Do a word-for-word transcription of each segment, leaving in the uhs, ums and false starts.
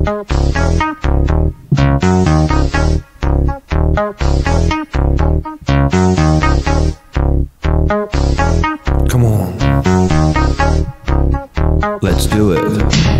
Come on, let's do it.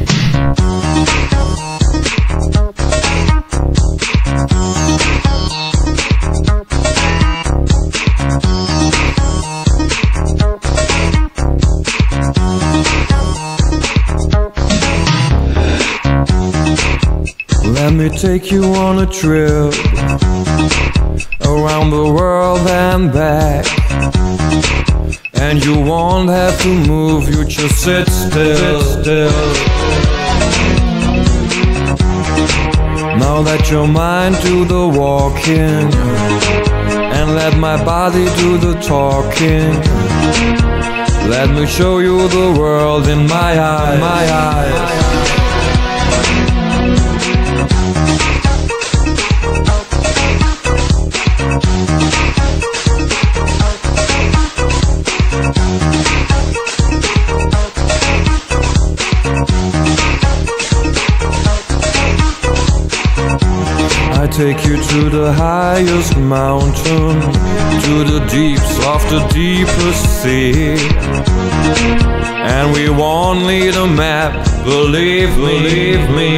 Let me take you on a trip around the world and back, and you won't have to move, you just sit still, still. Now let your mind do the walking, and let my body do the talking. Let me show you the world in my eyes, my eyes. I take you to the highest mountain, to the deeps of the deepest sea, and we won't need a map, believe me, believe me.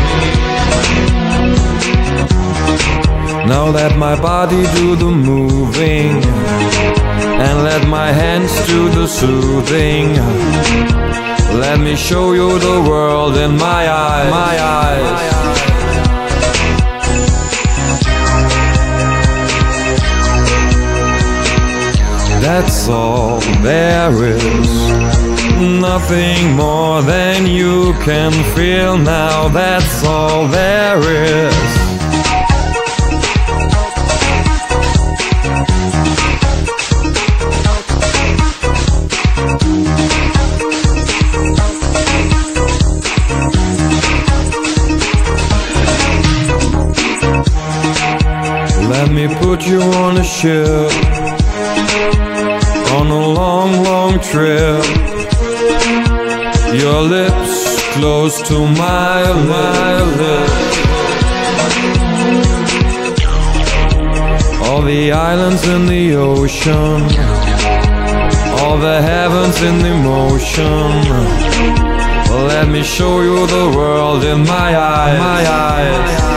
Now let my body do the moving, and let my hands do the soothing. Let me show you the world in my eyes, my eyes. That's all there is, nothing more than you can feel now. That's all there is. Let me put you on a ship, on a long, long trip. Your lips close to my, my lips. All the islands in the ocean, all the heavens in the motion. Let me show you the world in my eyes, my eyes.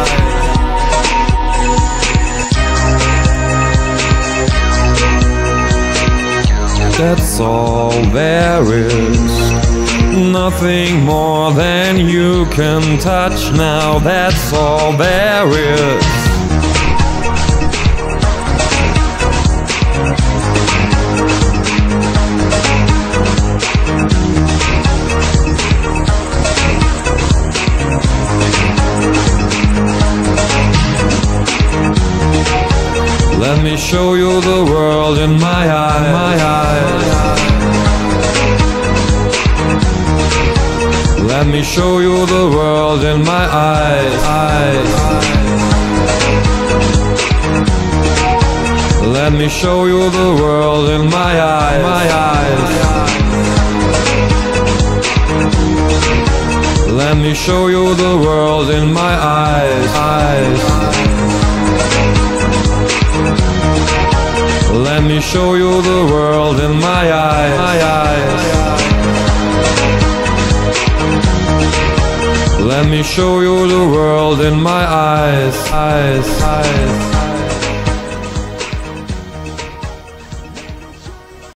That's all there is, nothing more than you can touch now. That's all there is. Let me show you the world in my eyes, my eyes. Let me show you the world in my eyes, eyes. Let me show you the world in my eyes, my eyes. Let me show you the world in my eyes, eyes. Let me show you the world in my eyes, my eyes. Let me show you the world in my eyes, eyes, eyes.